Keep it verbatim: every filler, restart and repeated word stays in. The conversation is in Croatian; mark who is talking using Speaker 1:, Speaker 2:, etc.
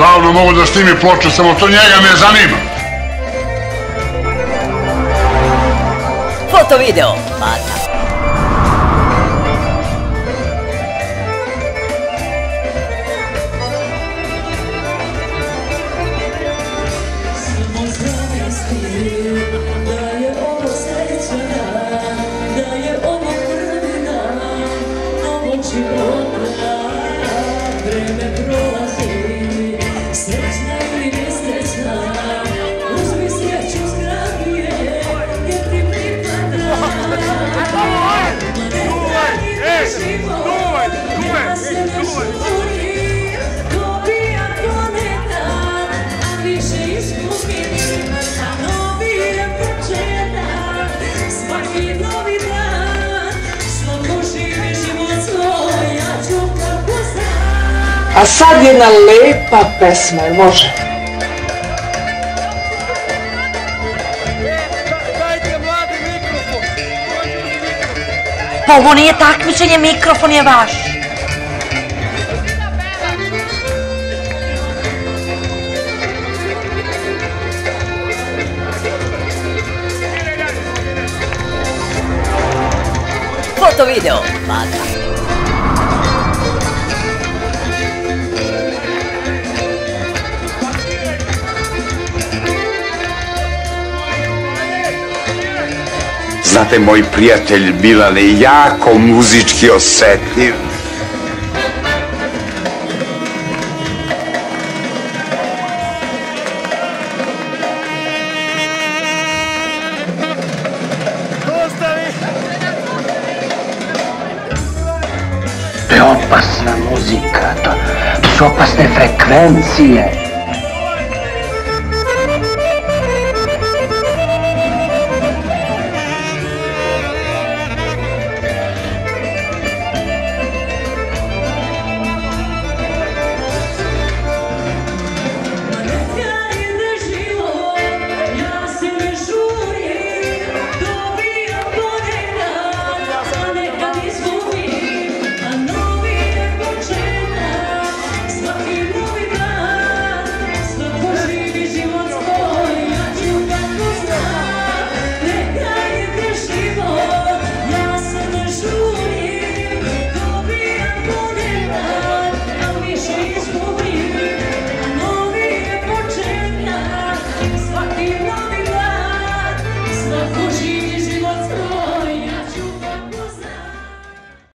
Speaker 1: odavno mogu da snimi ploču, samo to njega ne zanima.
Speaker 2: Foto video, Mata.
Speaker 3: A sad jedna lepa pesma, može?
Speaker 4: Pa ovo nije takmičenje, mikrofon je vaš.
Speaker 2: Foto video, Mata.
Speaker 5: Znate, moj prijatelj Milan je jako muzički osetljiv.
Speaker 6: To je opasna muzika, to, to su opasne frekvencije.